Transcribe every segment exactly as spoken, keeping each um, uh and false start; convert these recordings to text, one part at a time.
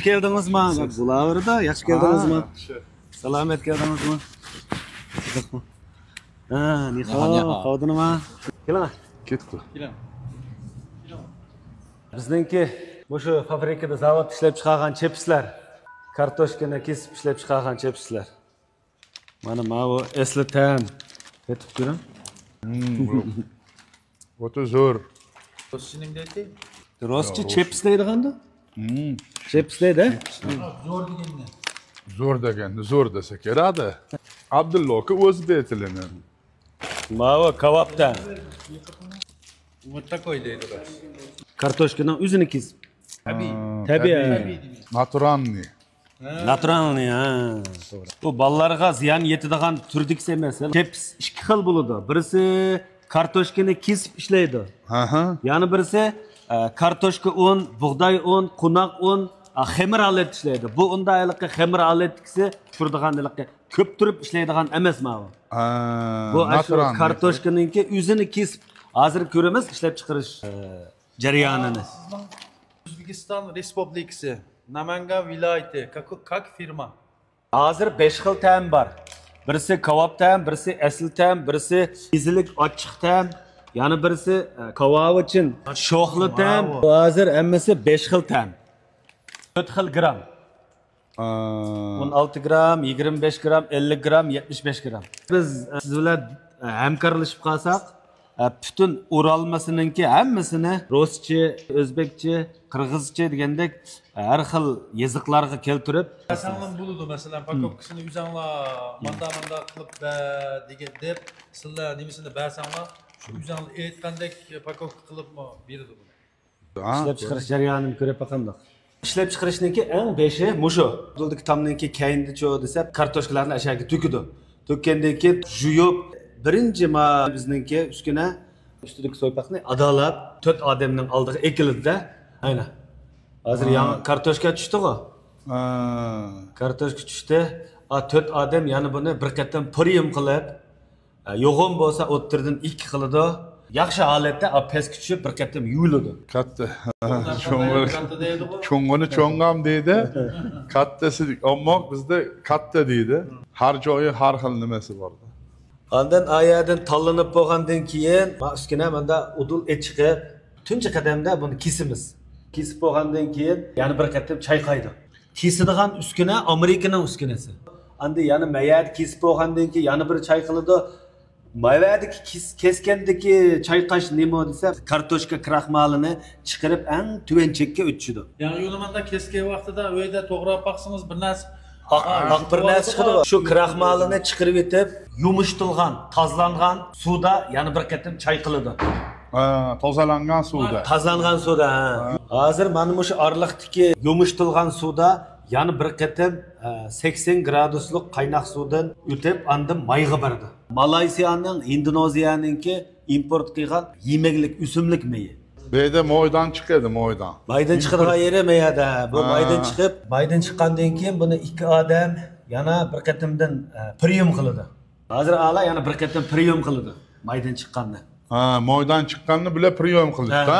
geldiniz mi? Bulavurda yaxshi keldingizmi? Salomat keldingizmi? Ha, ni hao, qodinimi? Keling. Ketdi. Keling. Bizningki o'sha fabrikada zavod ishlab chiqargan chipslar, kartoshkani kesib ishlab chiqargan chipslar. Mana bu esli tam. Ketib ko'ring. O'ta zo'r. Rostchining deydi? Rostchi chips deydi-qanda? Chips deydi? Zo'r deganda. Zo'r deganda, zo'r desa kerakdi. Abdulla aka o'zi betilini. Mana kebabdan. Вот такой deydi bas. Kartoshkadan o'zini kesib. Tabiiy. Tabiiy. Naturalniy. Naturalniy, ha, to'g'ri. Bu bolalarga ziyon yetadigan turdiksi emas. Chips ikki xil bo'ladi. Birisi kartoshkani kesib ishlaydi. Aha. Yana birisi kartoshka un, bug'doy un, qo'noq un, xamir alet ishlaydi. Bu undaylikqa xamir aletisi turdiganlikqa ko'p turib ishlaydigan emas mana. Bu naturalniy. Kartoshkaningki o'zini kesib hozir ko'ramiz ishlab chiqarish jarayonini. O'zbekiston Respublikasi, Namangan viloyati, как firma? Hozir besh xil ta'm bor. Birisi kebab ta'm, birisi asl ta'm, birisi izilik ochiq ta'm, yana birisi kebab uchun sho'xli ta'm. Hozir hammasi besh xil ta'm. to'rt xil gram. o'n olti gram, yigirma besh gram, ellik gram, yetmish besh gram. Biz siz bilan hamkorlashib qolsak, bütün Uralmasınınki hammasini Ruscha, O'zbekcha, Qirg'izcha degandek har xil yoziqlarga keltirib, Asalım buludu mesela pakopkasını üzanla manda manda qilib degan deb sizlar nimasini bersanlar shu üzanla aytgandek pakopka qilib berdi buni. Ishlab chiqarish jarayonini ko'rib qanday. Ishlab chiqarishniki eng beshi mushu. Bulduk tamninki kayindi cho desa kartoshkalarni ashaga to'kidi. To'kkandan keyin juyib birinchi ma bizningki uskuna ustidagi so'ypaqni adolab to'rt odamning oldiga ekildi-da. Aynan. Hozir yangi kartoshka tushdi-ku. Ha. Kartoshka tushdi. to'rt odam yana buni bir qatdan puriyim qilib, yo'g'on bo'lsa o'ttirdan ikki qiladi. Yaxshi holatda pastga tushib bir qatdan yuviladi. Katta. Cho'ng'ini cho'ng'am deydi. Kattasi, ammo bizda katta deydi. Har joyi har xil nimasi bor. Ondan ayadan tanlanib bo'lgandan keyin uskuna menda udul et chiqib, tunchi qadamda buni kesimiz. Kesib bo'lgandan keyin yana bir qatam chayqaydi. Kesidigan uskuna Amerikaning uskunasi. Endi yana mayat kesib bo'lgandan keyin yana bir chayqiladi. Mayvadagi keskandagi chayqash nima desa, kartoshka kraxmalini chiqarib ang tuvanchakka o'tishidi. Ya'ni yo'limanda kesgan vaqtida uyda to'g'rab baqsangiz bir narsa Aq bir narsa chiqadi. Shu kraxmalini chiqarib etib, yumishtilgan, tozlangan suvda yana bir qatam chayqiladi. Ha, tozalangan suvda. Tozlangan suvda. Hozir mana shu orliqdagi yumishtilgan suvda yana bir qatam sakson graduslik qaynoq suvdan o'tib, andan mayga berdi. Malayziyaning, Indoneziyaninki import qilgan yemeklik, o'simlik meyi. Bu yerda moydan chiqadi, moydan. Maydan chiqadigan yeri meyada. Bu maydan chiqib, maydan chiqqandan keyin buni ikki odam yana bir qatimdan priyum qiladi. Hozir ala yana bir qatim priyum qiladi maydan chiqqandan. Ha, moydan chiqqanni bular priyum qildi-da.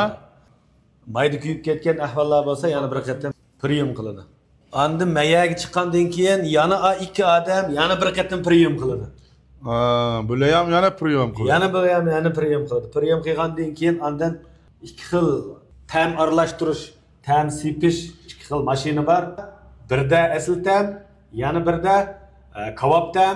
Mayda kuyib ketgan ahvollar bo'lsa yana bir qatim priyum qiladi. Endi mayaga chiqqandan keyin yana ikki odam yana bir qatim priyum qiladi. Ha, bular ham yana priyum qiladi. Yana bu ham yana priyum qiladi. Priyum qilgandan keyin andan ikki xil ta'm aralashtirish, ta'm sipish ikki xil mashina bor. Birda asl ta'm, yana birda kebab ta'm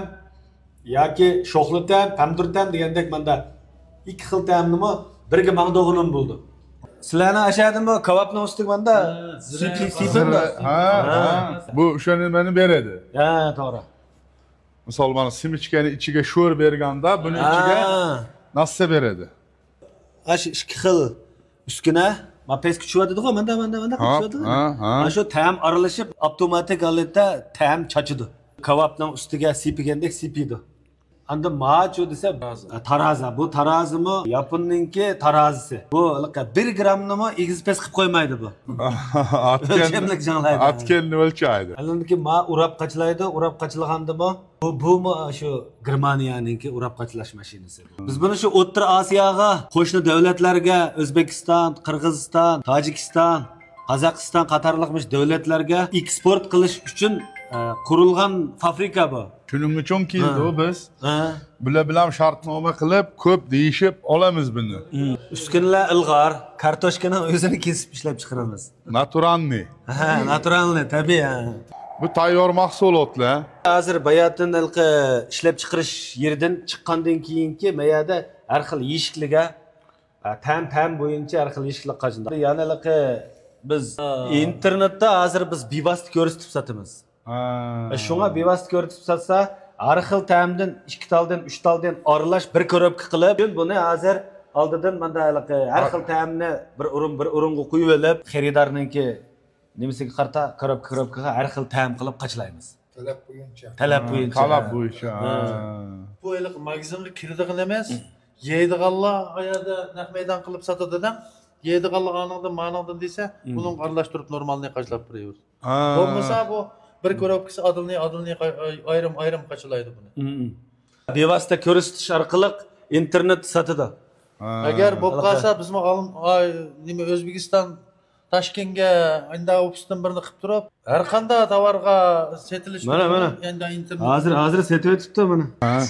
yoki sho'xli ta'm, tandur ta'm degandek menda ikki xil ta'mni birga maqdog'inim bo'ldi. Sizlarni ashadimi kebabning ustiga menda sipimda. Ha, bu o'sha nimani beradi. Ha, to'g'ri. Misol mana simichkani ichiga sho'r berganda, buni ichiga nassa beradi. Ash ikki xil uskuna ma pes kuchiyadi-ku, menda menda menda kuchiyadi. Mana shu ta'm aralashib avtomatik holatda ta'm chachidi. Kebabning ustiga sipigandek sipidi. Endi machu desa tarozi. Bu tarozimi Yaponninki tarozisi. Bu bir grammni egiz pes qilib qo'ymaydi bu. O'lchamlik janglaydi. Atkenni o'lchaydi. Albatta ma urab qachlaydi, urab qachlaganda bu bu bu shu Germaniyaninki urab qachlash mashinasi. Biz buni shu O'rta Osiyoga, qo'shni davlatlarga, O'zbekiston, Qirg'iziston, Tojikiston, Qozog'iston qatorliqmish davlatlarga eksport qilish uchun e, qurilgan fabrika bu. Shuning uchun keldi u biz. Ha. Bular bilan shartnoma qilib, ko'p deyishib olamiz buni. Uskunlar ilg'or, kartoshkani o'zini kesib ishlab chiqaramiz. Naturalniy. Ha, naturalniy, tabiiy. Bu tayyor mahsulotlar. Hozir bayatdan ilqi ishlab chiqarish yeridan chiqqandan keyingi mayada har xil yeshikliga tam tam bo'yicha har xil yeshiklar qachindi. Yana ilqi biz internetda hozir biz bevosita ko'rsatib sotamiz. Ha. Shunga bevosita ko'rsatib sotsa, har xil tamdan ikki taldan, uch taldan aralash bir korobka qilib, buni hozir oldidan menda ilqi har xil tamni bir o'rin bir o'ringa qo'yib olib, xaridorninki nimasiga qarta korobka korobkaga har xil tam qilib qachlaymiz. Talab bo'yicha. Talab bo'yicha. Talab bo'yicha. Bu eliq magazinga kiradigan emas, yeydiganlar ayada naq maydon qilib sotadidan, yeydiganlar aningdan ma'nodan desa, buni aralashtirib normalni qachlab qo'yamiz. Bo'lmasa bu bir korobkasi adilni adilni ayrim ayrim qachilaydi buni. Bevosita ko'rsatish orqali internet sotadi. Agar bo'lib qolsa bizmi nima O'zbekiston Toshkentga inda ofisdan birini qilib turib, har qanday tovarga setilish mana mana endi internet. Hozir hozir setib o'tibdi mana.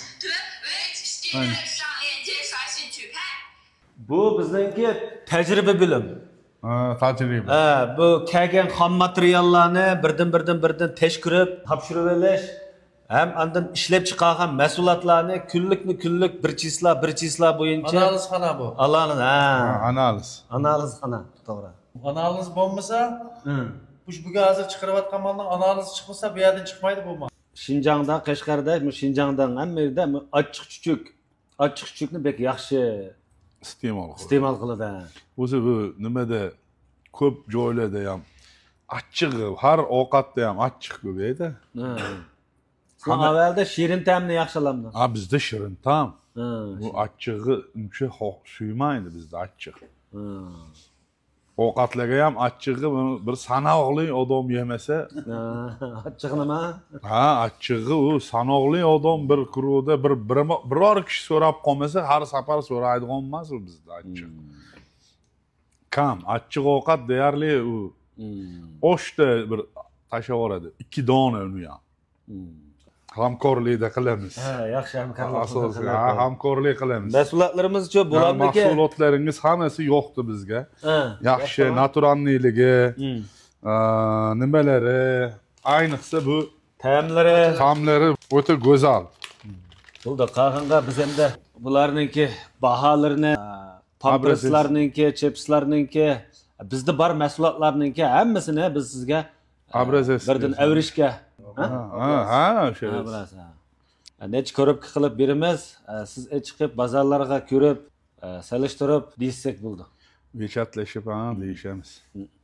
Bu bizningki tajriba bilim. Ha, tajriba. Ha, bu kelgan xom materiallarni birdan-birdan birdan tekshirib, topshirib olish, ham andan ishlab chiqargan mahsulotlarni kunlikni kunlik bir chisla, bir chisla bo'yicha Analiz xona bu. Alani, ha. Analiz. Analiz xona, to'g'ri. Analiz bo'lmasa, bu buga hozir chiqarayotgan malning analizi chiqmasa, bu yerdan chiqmaydi bu mal. Shinjongda, Qashqarda, bu Shinjongdan hamma yerda ochiq chuchuk, ochiq chuchukni bek yaxshi iste'mol qiladi. iste'mol qiladi. O'zi bu nimada ko'p joylarda ham achchig'i, har ovqatda ham achchiq ko'paydi. Ha. Avvalda shirin ta'mni yaxshilamdi. Ha, bizda shirin ta'm. Ha. Bu achchig'i uncha suymaydi bizda achchiq. Ovqatlarga ham achchig'i bir sanoqli odam yemasa, achchiq nima? ha, achchig'i u sanoqli odam bir kuruda bir biror kishi so'rab qolmasa, har safar so'raydigan emas u bizda achchiq. Kam, achchiq ovqat deyarli u oshda bir tashlab yuboradi. ikki dona uni ham. Hamkorlikda qilamiz. Ha, yaxshi hamkorlik. Asosiy, ha, hamkorlik qilamiz. Mahsulotlarimiz-chi bo'ladiki? Mahsulotlaringiz hammasi yo'qdi bizga. Yaxshi, naturalniyligi, nimalari, ayniqsa bu ta'mlari, ta'mlari o'ta go'zal. Bo'ldi, qahanga biz endi bularningki baholarini, pamperslarningki, chipslarningki, bizda bor mahsulotlarningki hammasini biz sizga birdan avrishga ha, ha, o'sha. Ha, bilasiz. Necha ko'ribki qilib beramiz, siz chiqib bozorlarga ko'rib, solishtirib deysak bo'ldi. Bechatlashib ham deyishamiz.